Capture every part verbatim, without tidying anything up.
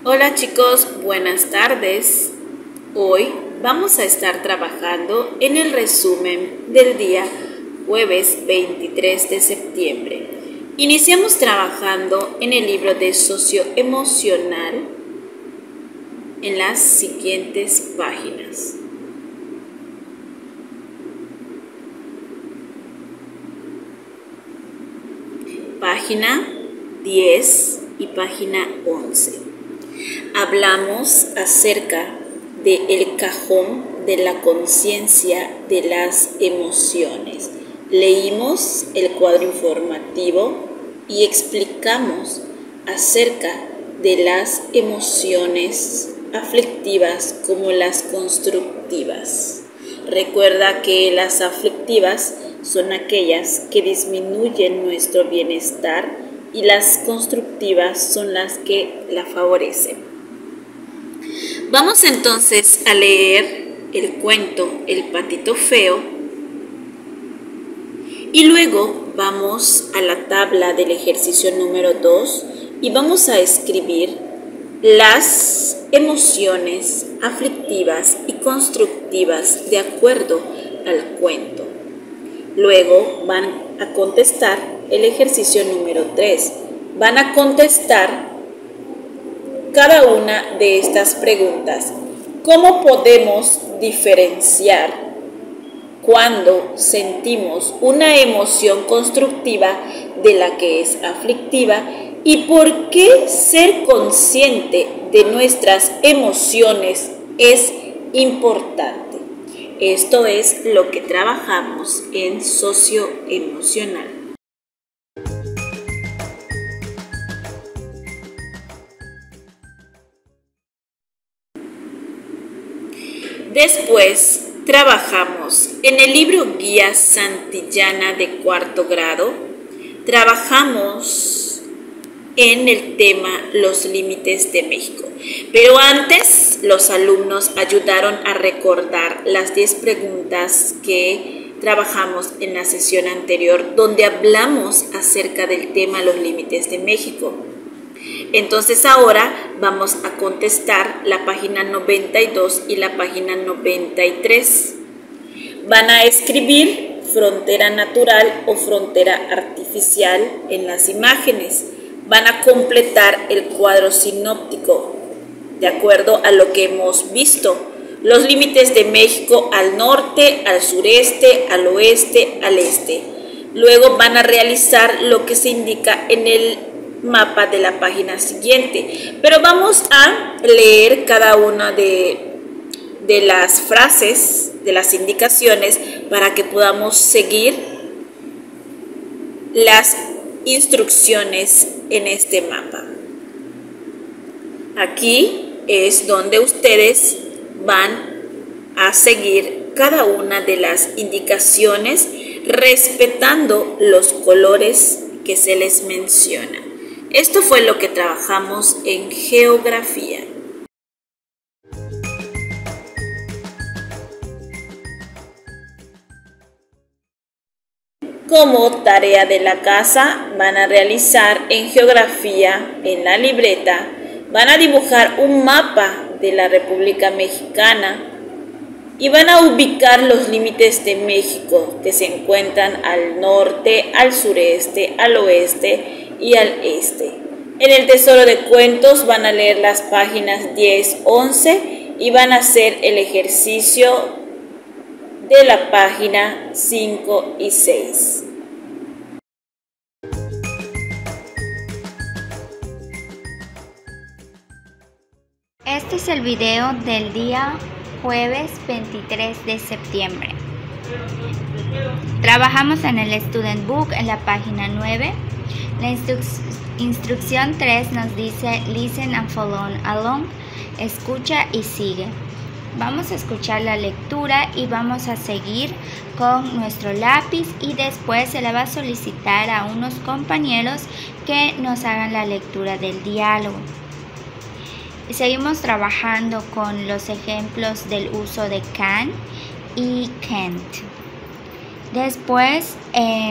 Hola chicos, buenas tardes. Hoy vamos a estar trabajando en el resumen del día jueves veintitrés de septiembre. Iniciamos trabajando en el libro de socioemocional en las siguientes páginas. Página diez y página once. Hablamos acerca del cajón de la conciencia de las emociones. Leímos el cuadro informativo y explicamos acerca de las emociones aflictivas como las constructivas. Recuerda que las aflictivas son aquellas que disminuyen nuestro bienestar y las constructivas son las que la favorecen. Vamos entonces a leer el cuento El patito feo y luego vamos a la tabla del ejercicio número dos y vamos a escribir las emociones aflictivas y constructivas de acuerdo al cuento. Luego van a contestar el ejercicio número tres. Van a contestar cada una de estas preguntas. ¿Cómo podemos diferenciar cuando sentimos una emoción constructiva de la que es aflictiva? ¿Y por qué ser consciente de nuestras emociones es importante? Esto es lo que trabajamos en socioemocional. Después trabajamos en el libro Guía Santillana de cuarto grado. Trabajamos en el tema Los límites de México. Pero antes, los alumnos ayudaron a recordar las diez preguntas que trabajamos en la sesión anterior, donde hablamos acerca del tema Los límites de México. Entonces ahora vamos a contestar la página noventa y dos y la página noventa y tres. Van a escribir frontera natural o frontera artificial en las imágenes. Van a completar el cuadro sinóptico de acuerdo a lo que hemos visto. Los límites de México al norte, al sureste, al oeste, al este. Luego van a realizar lo que se indica en el mapa de la página siguiente. Pero vamos a leer cada una de, de las frases, de las indicaciones, para que podamos seguir las instrucciones en este mapa. Aquí es donde ustedes van a seguir cada una de las indicaciones respetando los colores que se les menciona. Esto fue lo que trabajamos en geografía. Como tarea de la casa, van a realizar en geografía, en la libreta, van a dibujar un mapa de la República Mexicana y van a ubicar los límites de México que se encuentran al norte, al sureste, al oeste y al este. En el tesoro de cuentos van a leer las páginas diez, once y van a hacer el ejercicio de la página cinco y seis. Este es el video del día jueves veintitrés de septiembre. Trabajamos en el Student Book en la página nueve. La instru instrucción tres nos dice Listen and follow along. Escucha y sigue. Vamos a escuchar la lectura y vamos a seguir con nuestro lápiz y después se le va a solicitar a unos compañeros que nos hagan la lectura del diálogo. Seguimos trabajando con los ejemplos del uso de can y can't. Después, eh,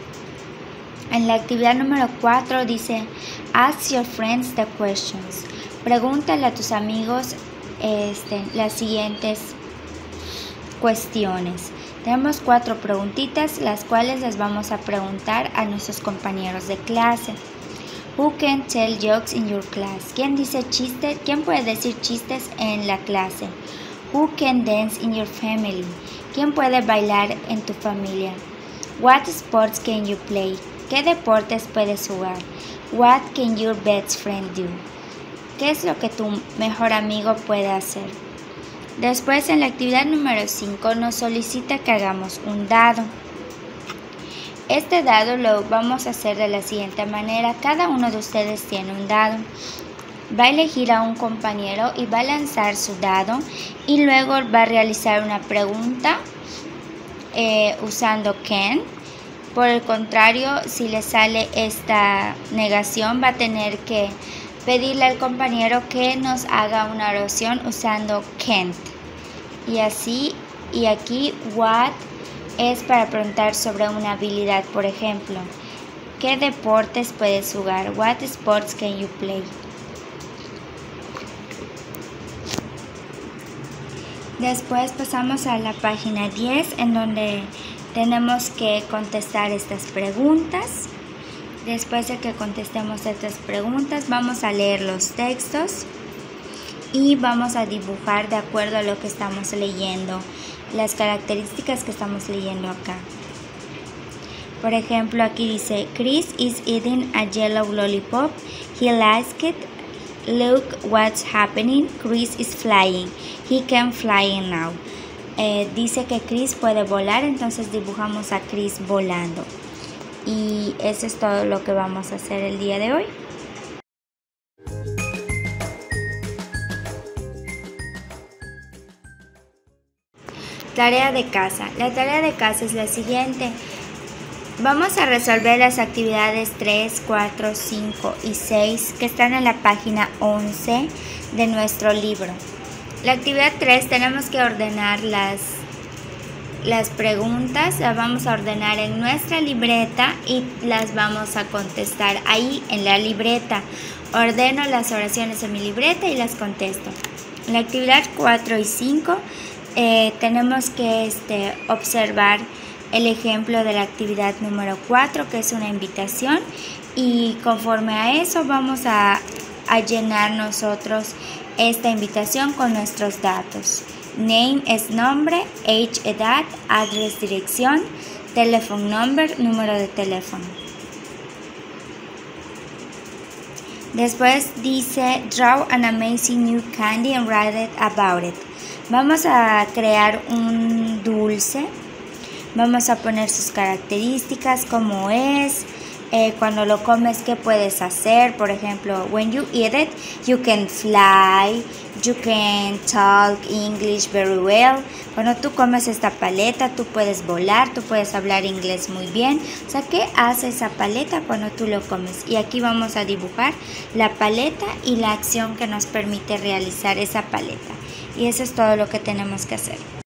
en la actividad número cuatro dice Ask your friends the questions. Pregúntale a tus amigos este, las siguientes cuestiones. Tenemos cuatro preguntitas, las cuales les vamos a preguntar a nuestros compañeros de clase. Who can tell jokes in your class? ¿Quién dice chistes? ¿Quién puede decir chistes en la clase? Who can dance in your family? ¿Quién puede bailar en tu familia? What sports can you play? ¿Qué deportes puedes jugar? What can your best friend do? ¿Qué es lo que tu mejor amigo puede hacer? Después, en la actividad número cinco nos solicita que hagamos un dado. Este dado lo vamos a hacer de la siguiente manera. Cada uno de ustedes tiene un dado. Va a elegir a un compañero y va a lanzar su dado y luego va a realizar una pregunta eh, usando can. Por el contrario, si le sale esta negación, va a tener que pedirle al compañero que nos haga una oración usando can't. Y así, y aquí what es para preguntar sobre una habilidad. Por ejemplo, ¿qué deportes puedes jugar? What sports can you play? Después pasamos a la página diez, en donde tenemos que contestar estas preguntas. Después de que contestemos estas preguntas, vamos a leer los textos y vamos a dibujar de acuerdo a lo que estamos leyendo, las características que estamos leyendo acá. Por ejemplo, aquí dice, Chris is eating a yellow lollipop. He likes it. Look what's happening. Chris is flying. He can fly now. Eh, dice que Chris puede volar, entonces dibujamos a Chris volando. Y eso es todo lo que vamos a hacer el día de hoy. Tarea de casa. La tarea de casa es la siguiente. Vamos a resolver las actividades tres, cuatro, cinco y seis que están en la página once de nuestro libro. La actividad tres tenemos que ordenar las, las preguntas, las vamos a ordenar en nuestra libreta y las vamos a contestar ahí en la libreta. Ordeno las oraciones en mi libreta y las contesto. En la actividad cuatro y cinco eh, tenemos que este, observar el ejemplo de la actividad número cuatro, que es una invitación, y conforme a eso vamos a, a llenar nosotros esta invitación con nuestros datos. Name es nombre, age edad, address dirección, telephone number número de teléfono. Después dice draw an amazing new candy and write about it. Vamos a crear un dulce. Vamos a poner sus características, cómo es, eh, cuando lo comes, qué puedes hacer. Por ejemplo, when you eat it, you can fly, you can talk English very well. Cuando tú comes esta paleta, tú puedes volar, tú puedes hablar inglés muy bien. O sea, ¿qué hace esa paleta cuando tú lo comes? Y aquí vamos a dibujar la paleta y la acción que nos permite realizar esa paleta. Y eso es todo lo que tenemos que hacer.